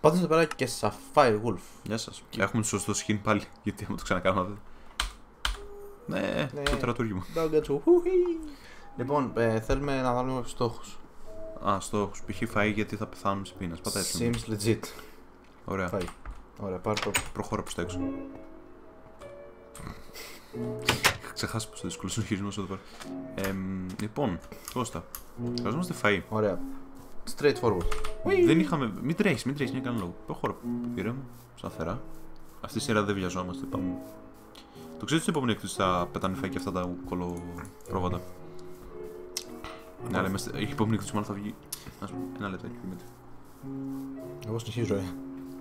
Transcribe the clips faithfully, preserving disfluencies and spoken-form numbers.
Πάντως εδώ πέρα και Sapphire Wolf. Γεια σας. Και έχουμε το σωστό skin πάλι. Γιατί άμα το ξανακάνουμε αυτό. Ναι, Ναι. το τερατούργημα. Λοιπόν, ε, θέλουμε να βάλουμε στόχους. Α, στόχους. Π.χ. φαΐ γιατί θα πεθάνουμε σε πείνας. Πατά έτσι. Seems legit. Ωραία. Φάει. Ωραία, πάρ' το. Προχώρα προς τα έξω. Είχα ξεχάσει πόσο δύσκολος είναι ο χειρισμός εδώ πέρα. Ε, λοιπόν, Κώστα. Χρειαζόμαστε φαΐ. Ωραία. Straightforward. Δεν είχαμε. Μην τρέχεις, μην τρέχεις, για κανένα λόγο. Προχώρα. Πήρε μου, σταθερά. Αυτή τη σειρά δεν βιαζόμαστε. Πάμε. Το ξέρεις ότι στο επόμενο έκτος θα πετάνε φαΐ και αυτά τα κολοπρόβατα. Ναι, αλλά είμαστε. Έχει επόμενο έκτος, μάλλον θα βγει. Να σου πω, ένα λεπτάκι. Εγώ συνεχίζω, ε.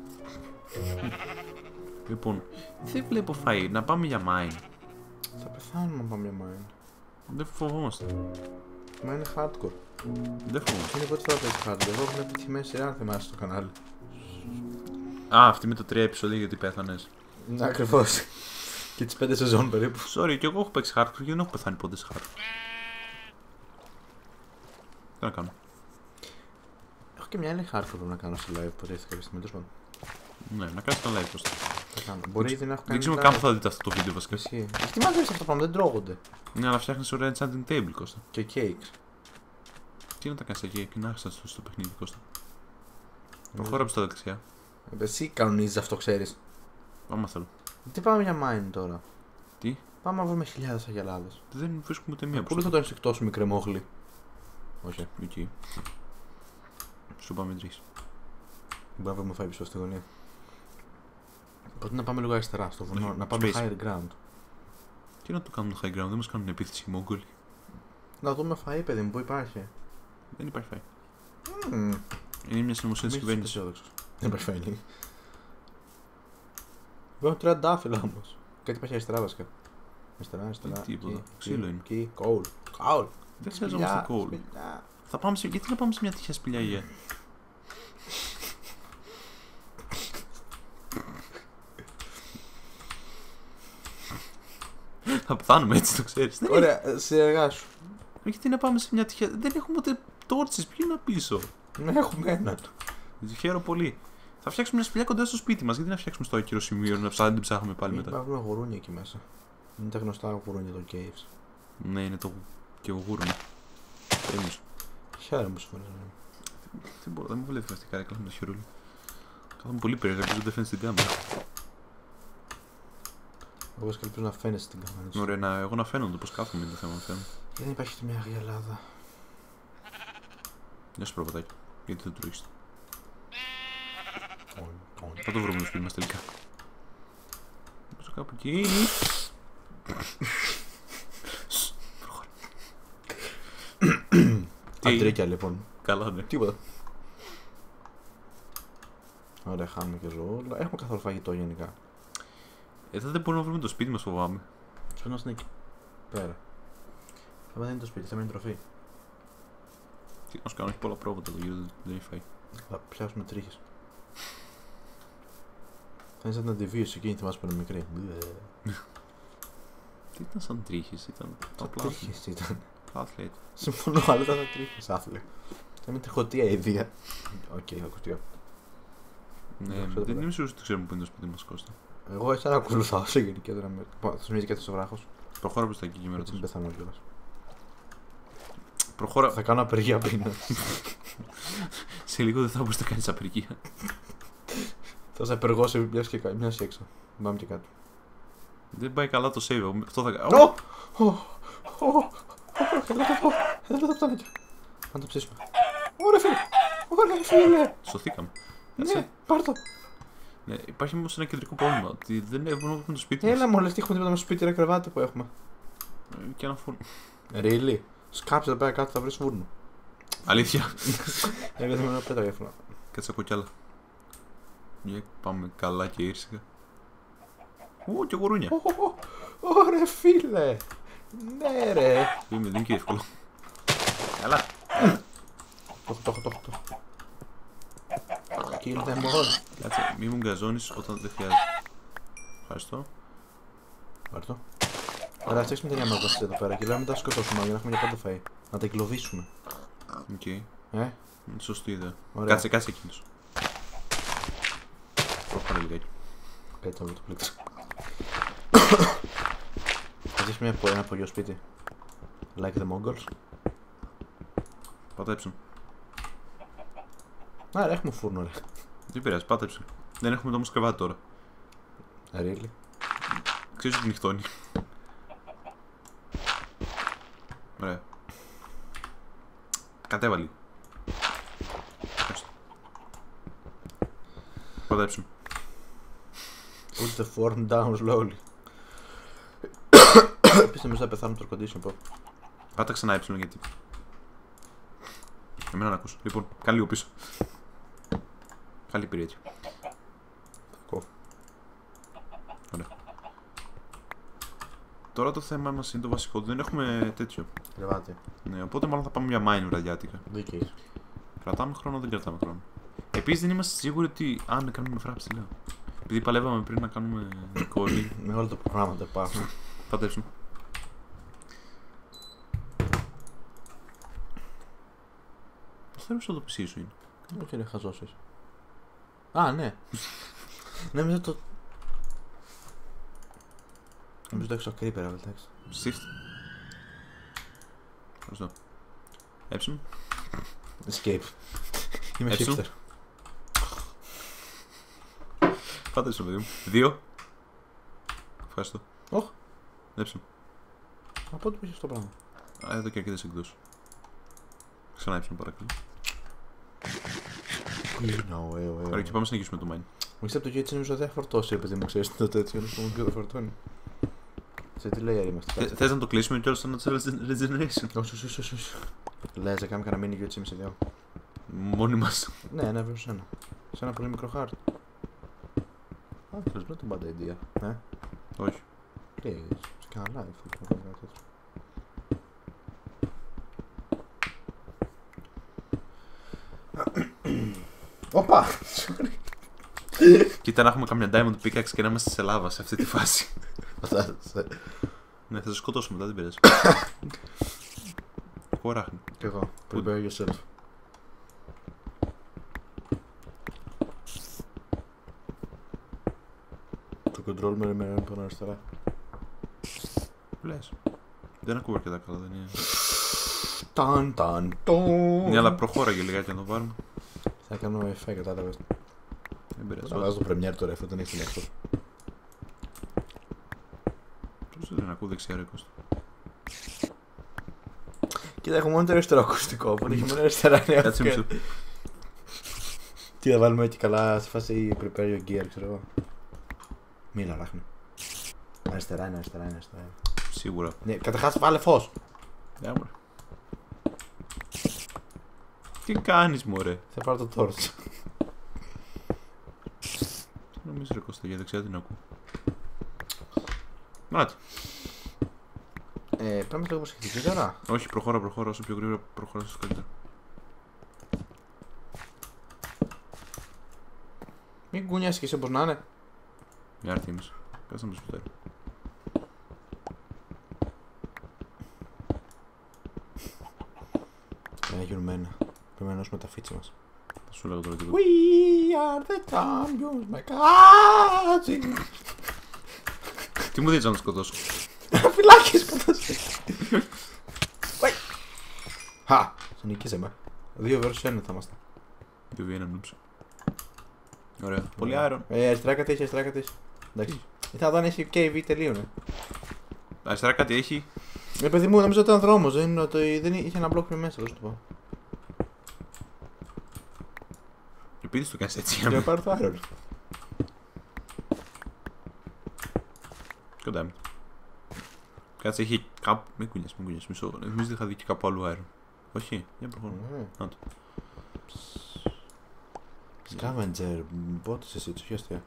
Λοιπόν, δεν βλέπω φαΐ. Να πάμε για mine. Θα πεθάνουμε αν πάμε για mine. Δεν φοβόμαστε. Μα είναι hardcore. Δεν φοβόμαστε. Είναι η πρώτη φορά που παίζει hardcore. Εγώ έχω μια επιτυχημένη σειρά, αν θυμάσαι, στο κανάλι. Α, αυτή με το τρία επεισόδια γιατί πέθανες. Ναι, ακριβώς. Και τις πέντε σεζόν περίπου. Sorry, και εγώ έχω παίξει hardcore και δεν έχω πεθάνει ποτέ σε hardcore. Τι να κάνω. Έχω και μια άλλη hardcore που να κάνω σε live, ποτέ ήρθε κάποια στιγμή, τέλος πάντων. Ναι, να κάνεις το live просто. Θα κάνω. Μπορεί ήδη να έχω κάνει. Δεν ξέρω live. καν που θα δείτε αυτό το βίντεο βασικά. Ισχύει. Τι μάθαμε αυτό το πράγμα, δεν τρώγονται. Ναι, αλλά φτιάχνεις ωραία enchanting table, Κώστα. Και cakes. Τι να τα κάνεις εκεί, και να έχεις αυτό στο παιχνίδι, Κώστα. Προχώρα προς τα δεξιά. Ε, Εσύ κανονίζεις αυτό, ξέρεις. Άμα θέλω. Τι πάμε για mine τώρα. Τι, Πάμε να βρούμε χιλιάδες αγελάδες. δεν βρίσκουμε ούτε μία Πού θα το ενστικτό σου, μικρέ μόχλη. Όχι. Εκεί. Σου πάμε τρεις. Μπορεί να βρούμε φάει πίσω στη γωνία. Οπότε να πάμε λίγο αριστερά, στο βουνό. Όχι, Να πάμε space. higher ground. Τι να το κάνουμε το high ground, δεν μας κάνουν επίθεση οι Μόγκολοι. Να δούμε φαΐ, παιδί μου, που υπάρχει. Δεν υπάρχει φαΐ. Mm. Είναι μια συνωμοσία της Μην είσαι κυβέρνησης. αισιόδοξος. Δεν υπάρχει φαΐ, λέει. Βλέπω τρία ντάφυλλα όμως. Κάτι υπάρχει αριστερά βασικά. Αριστερά, αριστερά. τίποτα. Εκεί, Ξύλο εκεί, είναι. Εκεί, coal. Coal. Δεν χρειαζόμαστε coal. Σπηλιά. Θα πάμε σε... Γιατί να πάμε σε μια τυχαία σπηλιά για. Θα πεθάνουμε έτσι, το ξέρεις. Δεν Ωραία, ε, συνεργάσου. έχει- Γιατί να πάμε σε μια τυχαία. Δεν έχουμε ούτε τόρτσες, πήγαινα πίσω. Ναι, έχουμε έναν. Χαίρομαι πολύ. Θα φτιάξουμε μια σπηλιά κοντά στο σπίτι μας. Γιατί να φτιάξουμε στο άκυρο σημείο να ψάχνουμε, την ψάχνουμε πάλι μετά. Υπάρχουν γουρούνια εκεί μέσα. Είναι τα γνωστά γουρούνια των caves. Ναι, είναι το. Και εγώ γούρνο. Περίμενε. Χαίρομαι που συμφωνώ. Δεν μπορώ, δεν μου βλέπει αυτή η καρέκλα με το χειρούλι. Κάθομαι πολύ περίεργα και δεν φαίνεται στην κάμερα. Εγώ και ελπίζω να φαίνεσαι στην κάμερα. σου. Ωραία, να, εγώ να φαίνονται πως κάθομαι είναι το θέμα. θέμα. Δεν υπάρχει ούτε μια αγελάδα. Γεια σου προβατάκι. Γιατί δεν τρώγεις. Θα το βρούμε στο σπίτι μας τελικά. Πόσο κάπου εκεί. Προχωρά. Τι Αντρίκια λοιπόν. Καλά, ναι. Τίποτα. Ωραία, χάνουμε και ζώα. Έχουμε καθόλου φαγητό γενικά. Εδώ δεν μπορούμε να βρούμε το σπίτι μας, φοβάμαι. Φαίνω είναι εκεί πέρα. Θα δεν είναι το σπίτι, θα είναι τροφή. Τι να σου κάνω, έχει πολλά πρόβατα εδώ γύρω, δεν έχει φάει. Θα πιάσουμε τρίχες. Θα είναι σαν την αντιβίωση εκείνη, θυμάσαι που είναι μικρή. Τι ήταν σαν τρίχες, ήταν απλά Τρίχες ήταν. άθλια ήταν. Συμφωνώ, αλλά ήταν τρίχες, άθλια. Θα είναι τριχωτία ιδέα. Οκ, ακουστία. Ναι, ξέρω δεν τι είμαι σίγουρος ότι ξέρουμε που είναι το σπίτι μας, Κώστα. Εγώ έτσι να ακολουθάω σε γενική έδρα με. Θα σου μείνει και αυτό ο βράχος. Προχώρα προς τα εκεί και με Έτσι μην ρωτάς. πεθάνω κιόλας. Προχώρα. Θα κάνω απεργία πείνα. Σε λίγο δεν θα μπορείς να κάνεις απεργία. Θα σε απεργώσω μια και κα- μιας και έξω. Πάμε και κάτω. Δεν πάει καλά το save. Αυτό θα κάνω. Ω! Ω! Ω! Έλα το πω! Έλα το πτάνακια. Να το ψήσουμε. Ωραία φίλε! Ωραία φίλε! Σωθήκαμε. Ναι, πάρ' το! Ναι, υπάρχει όμως ένα κεντρικό πρόβλημα. Ότι δεν μπορούμε να βρούμε το σπίτι μας. Έλα μου, λες τι έχουμε τίποτα με στο σπίτι, ένα κρεβάτι που έχουμε. Ε, Και ένα φούρνο. Really? Σκάψε εδώ πέρα κάτω, θα βρεις φούρνο. Αλήθεια. Εγώ δεν με πέτα διαφορά. Κάτσε ακούω κι άλλα. Για πάμε καλά και ήρσικα. Ω, και γουρούνια. Ωραία φίλε! Ναι ρε! Είμαι, δεν είναι και εύκολο. Καλά. Το έχω, το έχω, το έχω, το έχω. Kill them all. Κάτσε, μη μου γκαζώνεις όταν δεν χρειάζεται. Ευχαριστώ. Πάρ' το. Ωραία, φτιάξουμε την διαμόρφωση εδώ πέρα και λέμε να τα σκοτώσουμε για να έχουμε για πάντα φαΐ. Να τα εγκλωβίσουμε. Οκ. Ε, Είναι σωστή ιδέα. Ωραία. Κάτσε, κάτσε εκείνος. Προχωρά λιγάκι. Πέτσα με το πλήκτρο. Έχεις μια, ένα απογειό σπίτι. Like the Mongols. Πάτα έψον. Άρα έχουμε φούρνο ρε. Δεν πειράζει, πάτα έψον. Δεν έχουμε όμως κρεβάτι τώρα. Really? Ξέρεις ότι νυχτώνει. Ωραία. Κατέβα λίγο. Πάτα έψον. Put the form down slowly. Επίσης νομίζω θα πεθάνω το air condition πω. Πάτα ξανά έψον γιατί. Εμένα να ακούσω. Λοιπόν, κάνε λίγο πίσω. Καλή πήρε έτσι. Κακό. Ωραία. Τώρα το θέμα μας είναι το βασικό. Δεν έχουμε τέτοιο. Κρεβάτι. Ναι, οπότε μάλλον θα πάμε για mine βραδιάτικα. Δίκαιης. Κρατάμε χρόνο, δεν κρατάμε χρόνο. Επίσης δεν είμαστε σίγουροι ότι. Α, με κάνουμε φράπ ψηλά. Επειδή παλεύαμε πριν να κάνουμε κόλλη. Με όλα τα προγράμματα υπάρχουν. Πατέψουμε. Θέλω στο το πι σι σου είναι. Όχι ρε χαζός είσαι. Α, ναι. Ναι, νομίζω το... Νομίζω το έξω creeper, αλλά εντάξει. Shift. Ευχαριστώ. Έψουν. Escape. Είμαι Έψουν. hipster. Πάτε στο παιδί μου. Δύο. Ευχαριστώ. Ωχ, Έψουν. από πότε πήγες αυτό το πράγμα. Α, εδώ και αρκετές εκδόσεις. Ξανά έψουν παρακαλώ. No, ε, ε, Ωραία, και πάμε να συνεχίσουμε το mine. Μου είστε από το έτσι νομίζω δεν θα φορτώσει επειδή μου ξέρεις το τέτοιο, να πούμε ποιο θα φορτώνει. Σε τι layer είμαστε. Θε- Θες να το κλείσουμε και όλο στο Natural Regeneration. Όχι, όχι, όχι, όχι. Λες, να κάνουμε κανένα mini γιου έιτς εμ σε δύο. Μόνοι μας. Ναι, ένα versus ένα. Σε ένα πολύ μικρό χάρτη. Α, δεν not a bad idea. Ε, Όχι. please. Σε κανένα live, θα κάνω κάτι τέτοιο. Οπα! Sorry. Κοίτα να έχουμε καμιά diamond pickaxe και να είμαστε σε λάβα σε αυτή τη φάση. Ναι, θα σε σκοτώσω μετά, δεν πειράζει. Χωράχνη. Κι εγώ. Prepare yourself. Το control με εμένα πάνω αριστερά. Λες. Δεν ακούω αρκετά καλά, δεν είναι. Ταν ταν τον. Ναι, αλλά προχώραγε λιγάκι να το πάρουμε. Θα κάνω εφέ, κατάλαβες. Δεν πειράζει. Θα βάζω το Premiere τώρα, αφού δεν έχει την έξω. Πώς δεν ακούω δεξιά ρε Κώστα. Κοίτα, έχω μόνο το αριστερό ακουστικό, οπότε έχει μόνο αριστερά νέα. Κάτσε μισό. Τι θα βάλουμε έτσι καλά σε φάση prepare your gear, ξέρω εγώ. Μίλα, ράχνη. Αριστερά είναι, αριστερά είναι, αριστερά είναι. Σίγουρα. Ναι, καταρχάς βάλε φως. Ναι, μωρέ. Τι κάνεις μωρέ. Θα πάρω το torch. Τι νομίζεις ρε Κώστα, για δεξιά την ακούω. Μάτι. Ε, πάμε λίγο προσεκτική τώρα. Όχι, προχώρα, προχώρα. Όσο πιο γρήγορα προχωράς, όσο καλύτερα. Μην κουνιάσαι και εσύ όπως να είναι. Μια άρθη εμείς. Κάτσε να με σπιτάρει. Δεν γίνουμε ένα. Πρέπει να ενώσουμε τα φίτσα μας. Θα σου λέγω τώρα τίποτα. We are the champions, my cousin. Τι μου δίνεις να το σκοτώσω. Φυλάκι σκοτώσε. Χα, σε νικήσαμε. Δύο versus ένα θα είμαστε. Δύο βι ένα νούψε. Ωραία. Πολύ άερο. Ε, αριστερά κάτι έχει, αριστερά κάτι έχει. Εντάξει. Θα δω αν έχει και η βι τελείωνε. Αριστερά κάτι έχει. Ε, παιδί μου, νομίζω ότι ήταν δρόμος, δεν, είναι ότι δεν είχε ένα μπλοκ μέσα, πώς το πω. Επειδή το κάνεις έτσι. Για να πάρω το iron. Κοντά μου. Κάτσε, έχει κάπου. Μην κουνιάς, μην κουνιάς. Μισό. Νομίζω ότι είχα δει και κάπου αλλού αέριο. Όχι, για προχωρούμε. Ε. Να το. Scavenger, μπότες εσύ, τους χιάστια.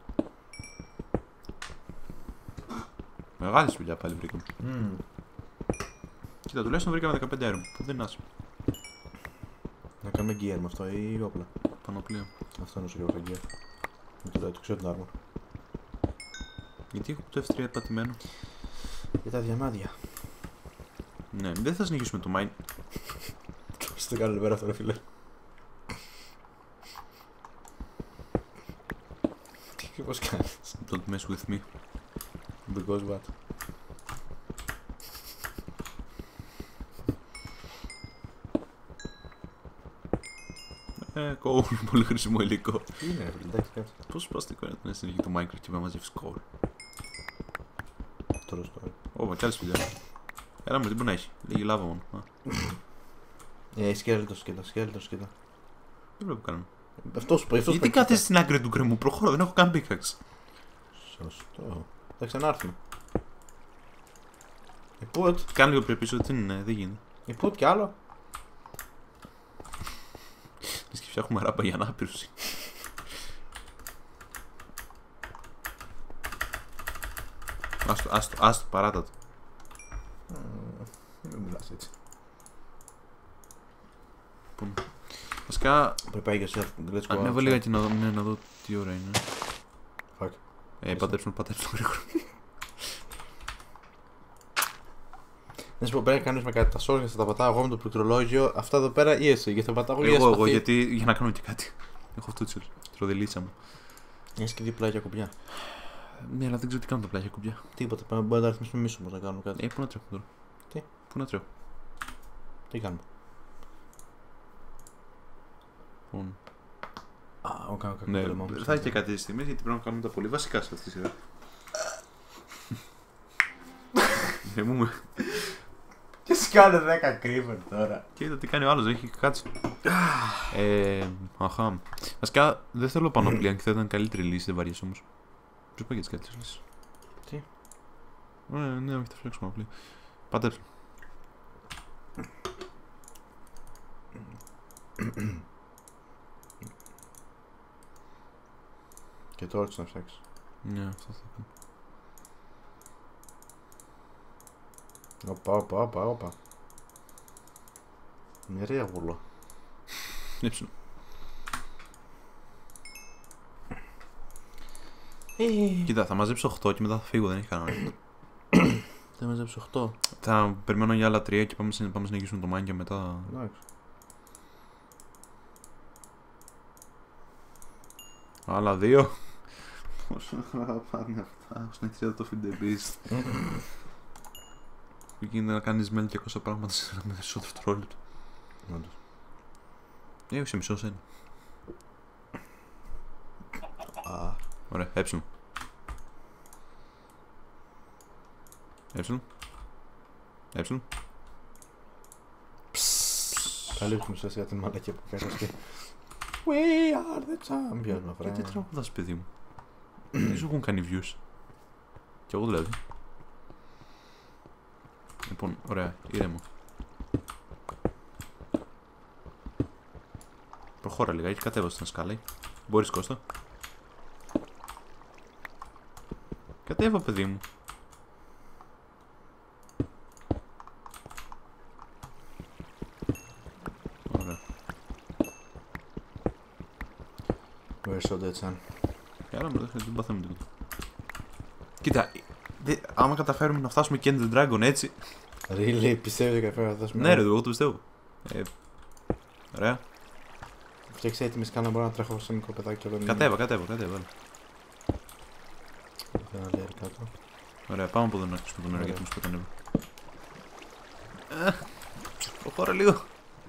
Μεγάλη δουλειά πάλι βρήκαμε. Mm. Κοίτα, τουλάχιστον βρήκαμε δεκαπέντε αέριο. Που δεν είναι άσχημο. Να κάνουμε gear με αυτό ή όπλα. Πανοπλία. Αυτό είναι όσο και έχω gear. Με το, το ξέρω την armor. Γιατί έχω το εφ τρία πατημένο. Για τα διαμάδια. Ναι, δεν θα συνεχίσουμε το mine. Πώς το κάνω πέρα αυτό ρε φίλε. Πώς κάνεις? Don't mess with me. Because what? Ε, coal, πολύ χρήσιμο υλικό. Τι είναι ρε φίλε, εντάξει κάτσε. Πόσο σπαστικό είναι να συνεχίσει το Minecraft και να μαζεύεις coal. Τώρα στο. Ω, κι άλλη σπηλιά. Έλα μου, τι μπορεί να έχει. Λίγη λάβα μόνο. Α, Ε, σκέλετο, σκέλετο, σκέλετο, σκέλετο. τι πρέπει να κάνουμε. Αυτός που αυτός Γιατί κάθεσαι στην άκρη του γκρεμού, προχώρα, δεν έχω καν pickaxe. Σωστό. Θα ξανάρθουμε. Η put, Κάνε λίγο πιο πίσω, τι είναι, δεν γίνεται. η put κι άλλο. Λες και φτιάχνουμε ράπα για ανάπηρωση. Άστο, άστο, άστο, παράτα το. Μην μιλάς έτσι. Βασικά, Πρέπει να πάει για σεφ. Let's go. ανέβα λίγα και να δω, ναι, να δω τι ώρα είναι. Fuck. Ε, πατέψουμε, πατέψουμε γρήγορα. Να σου πω, πρέπει να κάνεις με κάτι τα σόρια, θα τα πατάω εγώ με το πληκτρολόγιο. Αυτά εδώ πέρα ή εσύ, γιατί θα πατάω εγώ. Εγώ, εγώ, γιατί για να κάνω και κάτι. Έχω φτούτσελ, τροδελίτσα μου. Έχεις και δύο πλάγια κουμπιά. Ναι, αλλά δεν ξέρω τι κάνουν τα πλάγια κουμπιά. Τίποτα, πρέπει να τα ρυθμίσουμε εμείς όμως να κάνουμε κάτι. Ε, πού να τρέχω τώρα. Τι? Πού να τρέχω. Τι κάνουμε. Λοιπόν. Α, εγώ κάνω κακό Ναι, πρόβλημα. θα έχει και κάτι στιγμές γιατί πρέπει να κάνουμε τα πολύ βασικά σε αυτή τη σειρά. Ναι, μου με. Και σου κάνει δέκα creeper τώρα. Κοίτα τι κάνει ο άλλος, έχει κάτσει. ε, αχα. Βασικά δεν θέλω πανοπλία και θα ήταν καλύτερη λύση, δεν βαριέσαι όμως. Ποιος πάει για τις καλύτερες λύσεις. Τι? Ε, ναι, όχι, θα φτιάξουμε πανοπλία. Παντέψε. Και τώρα να φτιάξεις. Ναι, αυτό θα κάνω. Οπα, οπα, οπα, οπα. Μοιραία γουλό. Νύψου. Κοίτα, θα μαζέψω οκτώ και μετά θα φύγω, δεν έχει κανένα. Θα μαζέψω οκτώ. Θα περιμένω για άλλα τρία και πάμε, πάμε να συνεχίσουμε το mine και μετά. Εντάξει. Άλλα δύο. Πόσο θα πάνε αυτά, συνεχίζει το Feed the Beast. Που γίνεται να κάνεις μέλη και είκοσι πράγματα σε ένα μισό δευτερόλεπτο. Όντως. Ε, όχι σε μισό σένα. Α, Ωραία, έψιλον. Έψιλον. Έψιλον. καλύψουμε σε για την μαλακία που κάνεις και... We are the champions, my friend. Γιατί τραγουδάς, παιδί μου. Δεν σου έχουν κάνει views. Κι εγώ δηλαδή. Λοιπόν, ωραία, ήρεμο. Προχώρα λίγα, έχει κατέβασε την σκάλα. Μπορείς, Κώστα. Κατέβα, παιδί μου. Ωραία. We're so dead, son. Άρα δεν δεν παθαίνουμε τίποτα. Κοίτα, δε, άμα καταφέρουμε να φτάσουμε και End Dragon έτσι. Really, πιστεύεις ότι καταφέραμε να φτάσουμε. Ναι, ρε, εγώ το πιστεύω. Ε, ωραία. Φτιάξε έτοιμη σκάνα, μπορώ να τρέχω σε μικρό παιδάκι όλο. Κατέβα, κατέβα, κατέβα. έλα. Ένα layer κάτω. Ωραία, πάμε από εδώ να αρχίσουμε το νερό Ωραία. γιατί μας πετανεύει. Ε, προχώρα λίγο.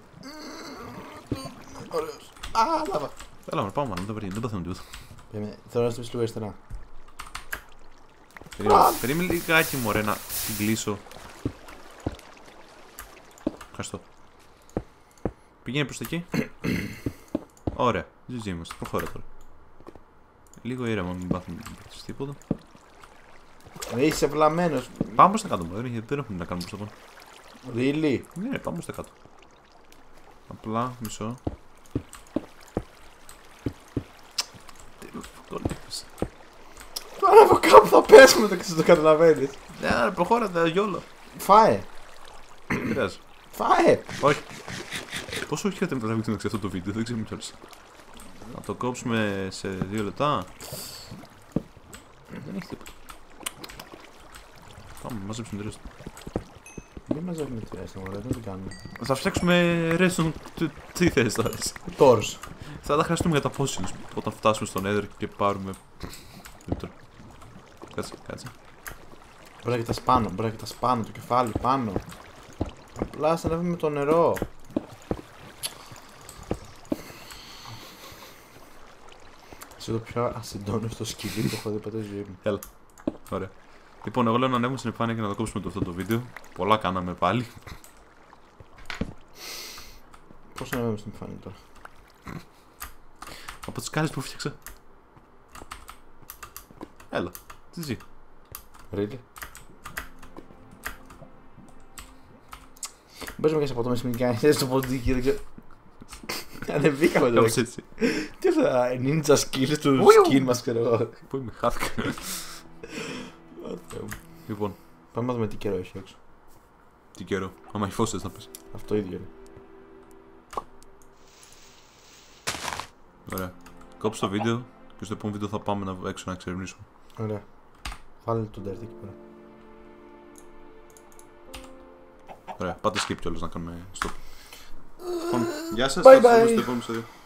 Ωραίος. Α, λάβα. Έλα, μωρέ, πάμε μάλλον, δεν παθαίνουμε, δεν παθαίνουμε τίποτα. Περίμενε, θέλω να στήσεις λίγο αριστερά. Περίμενε- Περίμενε λιγάκι, μωρέ, να την κλείσω. Ευχαριστώ. Πήγαινε προς τα εκεί. Ωραία, τζι τζι είμαστε, προχώρα τώρα. Λίγο ήρεμα, μην πάθουμε τίποτα. Ρε, είσαι βλαμμένος. Πάμε προς τα κάτω, μωρέ, γιατί δεν έχουμε να κάνουμε προς τα πάνω. Really. Ναι, πάμε προς τα κάτω. Απλά, μισό. Τέλος, τώρα τι έπεσε. Τώρα από κάπου θα πέσουμε το ξέρεις, το καταλαβαίνεις. Ναι, ρε, προχώρα, τα γιόλα. Φάε. Δεν πειράζει. Φάε. Όχι. Πόσο έχει να τραβήξει αυτό το βίντεο, δεν ξέρω κιόλας. Να το κόψουμε σε δύο λεπτά. Δεν έχει τίποτα. Πάμε, μαζέψουμε τη ρέστα. Δεν μαζεύουμε τη ρέστα, μωρέ, δεν την κάνουμε. Θα φτιάξουμε ρέστον. Τι θες τώρα. Τόρς. Θα τα χρειαστούμε για τα fossils όταν φτάσουμε στον Nether και πάρουμε Δήμητρο. Κάτσε, κάτσε. Μπορεί να κοιτάς πάνω, μπορεί να κοιτάς πάνω, το κεφάλι πάνω. Απλά σαν να με το νερό. Είσαι το πιο ασυντόνιστο σκυλί που έχω δει ποτέ στη ζωή μου. Έλα. Ωραία. Λοιπόν, εγώ λέω να ανέβουμε στην επιφάνεια και να το κόψουμε το αυτό το βίντεο. Πολλά κάναμε πάλι. Πώς να ανέβουμε στην επιφάνεια τώρα? Από τις σκάλες που φτιάξα. Έλα. Τι ζει. Really? Μπορείς να κάνεις από το μεσημερικά, θες το ποντίκι, δεν ξέρω. Ανεβήκαμε τώρα. Κάπως έτσι. Τι αυτά, ninja skills του Ουιου. skin μας, ξέρω εγώ. Πού είμαι, χάθηκα. Λοιπόν, Πάμε να δούμε τι καιρό έχει έξω. τι καιρό. Άμα έχει φως θες να πεις. Αυτό ίδιο είναι. Ωραία. Κόψε το βίντεο και στο επόμενο βίντεο θα πάμε να έξω να εξερευνήσουμε. Ωραία. Βάλε το ντέρτι εκεί πέρα. Ωραία. Πάτε skip κιόλας να κάνουμε stop. Λοιπόν, γεια σας. Bye Θα σας δούμε bye. στο επόμενο επεισόδιο.